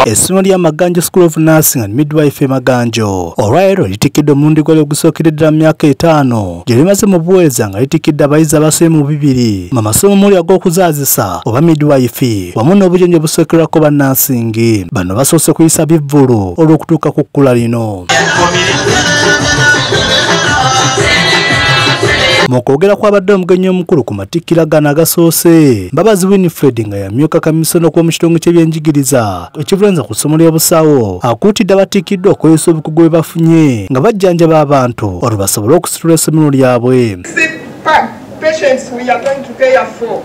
Essomero lya Maganjo School of Nursing and Midwifery Maganjo olwaleero litikidde omulundi gwali ogusookeddera mu myaka 5 gye limaze mu buweereza nga litikidde abayizi abasomi mu 2 mu masomo muli ag'okuzaazisa oba midwifery wamu n'obujenje busookerwako ba nursing. Bano basoose kuyisa bivvulu olw'okutuuka ku kkula lino. Mukwogera kw'abadde omugenyi omukulu ku matikkira gano agasoose, Mbabazi Winifred nga yamyuka kamisono kw'omu kitongole ky'ebyenjigiriza ekivulenza ku ssomo ly'obusawo akuutidde abatikkiddwa okweyisa obukugu bwe bafunye nga bajjanjaba abantu olwo basobole okusitula essomero lyabwe. Patients we are going to care for,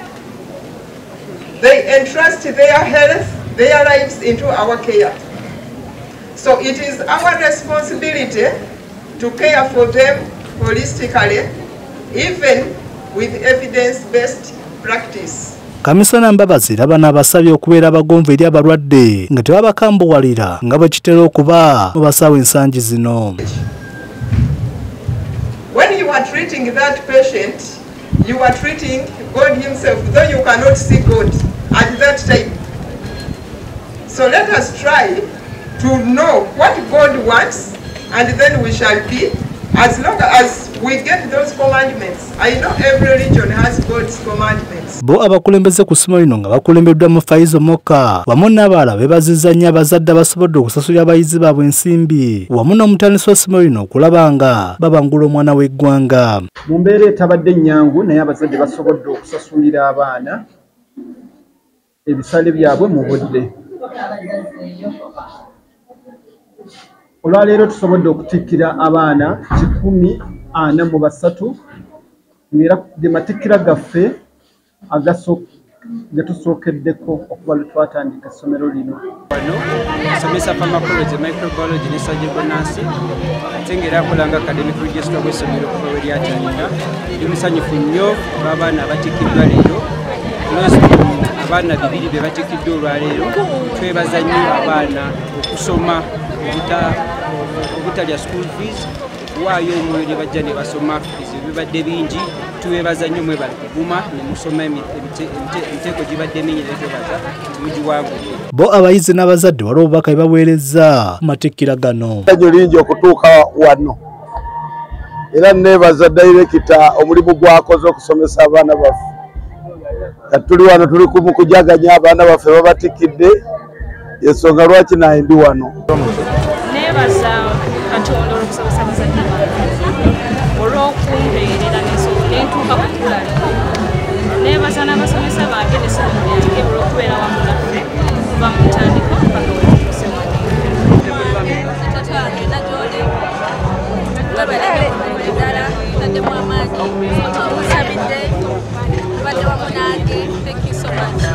they entrust their health, their lives into our care. So it is our responsibility to care for them holistically, even with evidence-based practice. Kamisona Mbabazi era banabasabye okubeera abagonvu eri abalwadde nga tebabakambuwalira nga bwe kitera okuba mu basawo ensangi zino. When you are treating that patient, you are treating God himself, though you cannot see God at that time. So let us try to know what God wants, and then we shall be, as long as we get those commandments. I know every religion has God's commandments. Bo abakulembeze ku ssomero lino nga bakulembeddwa mu Faizo Moka wamu n'abalala beebazizza nnyo abazadde abasobodde okusasulira abayizi baabwe ensimbi wamu n'omutandisi w'essomero lino okulaba nga babangula omwana w'eggwanga. Mu mbeera etabadde nnyangu naye abazadde basobodde okusasulira abaana ebisale byabwe mu budde. Olwaleero tusobodde okutikkira abaana 143 ng'era ge matikkira gaffe ge tusookeddeko okuva lwe twatandika essomero lino. Wano nsomesa pharmacology, microbiology ne surgical nursing ate ng'era akolanga academic register w'essomero kuva we lyatandika. Ndi musanyufu nnyo olw'abaana abatikkiddwa leero. Abaana 2 be batikkiddwa olwaleero. Twebaza nnyo abaana okusoma obutalya school fees, waayo omwoyo bajja ne basoma ebibadde bingi. Twebaza nnyo mwe bali kuguma ne musoma emiteeko gibadde mingi ne twebaza mugiwangudde. Bo abayizi n'abazadde waliwo obubaka bwe baweereza ku matikkira gano. Nnyo lingi okutuuka wano era neebaza dayirekita omulimu gwakoze okusomesa abaana baffe. Tuli wano tuli mu kujaganya abaana baffe babatikkidde, ensonga lwaki naye ndi wano. Neebaza